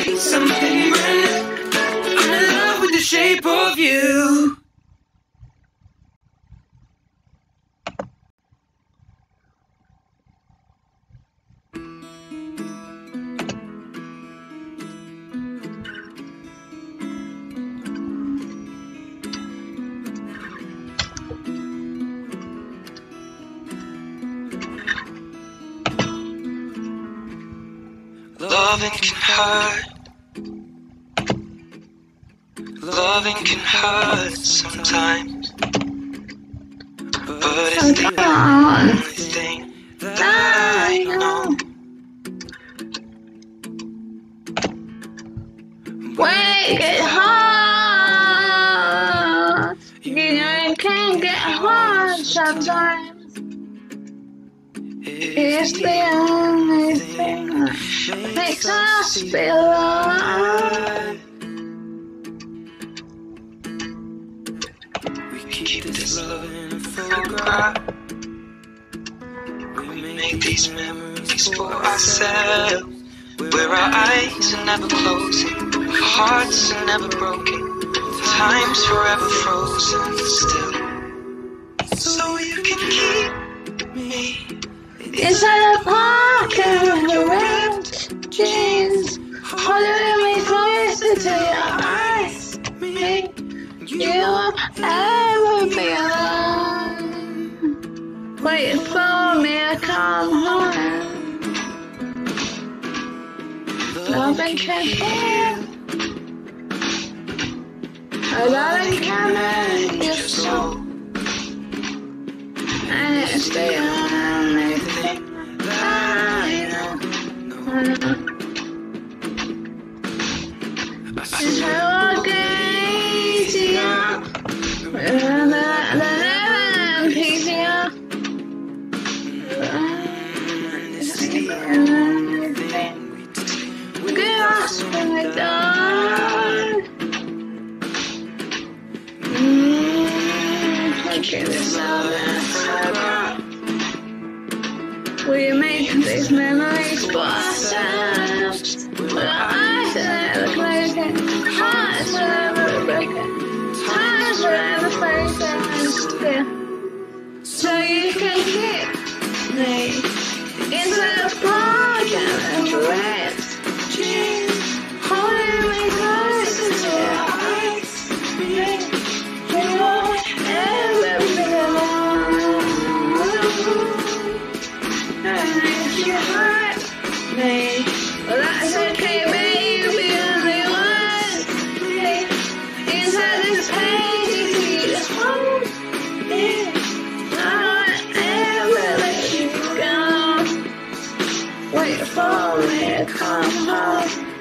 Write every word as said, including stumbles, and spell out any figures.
something brand new. I'm in love with the shape of you. Loving can hurt. Loving can hurt sometimes, but it's the only thing that I know. When it gets hard, you know it can get hard sometimes. It's the only thing that makes us feel alive. We keep this love in a photograph. We make these memories for ourselves, where our eyes are never closing, our hearts are never broken, time's forever frozen still. So you can keep me inside the pocket of your ripped jeans, holding me closer to your eyes. Me, you won't ever be alone. Wait for me to come home. Loving can heal, loving can make your soul, and it's the only thing that I know. Since I walk easier, remember that the living easier. It's the only thing we get lost when we're done. Mmm, look at this love and photograph. We make these memories for ourselves, with our eyes forever closing, hearts forever broken, times forever frozen still. So you can keep me inside the pocket of your ripped jeans, holding me closer to your eyes. You won't ever be alone. And if you hurt me, well that's okay, baby, only once. Inside this page, you can just hold me. I won't ever let you go. Wait for me to come home.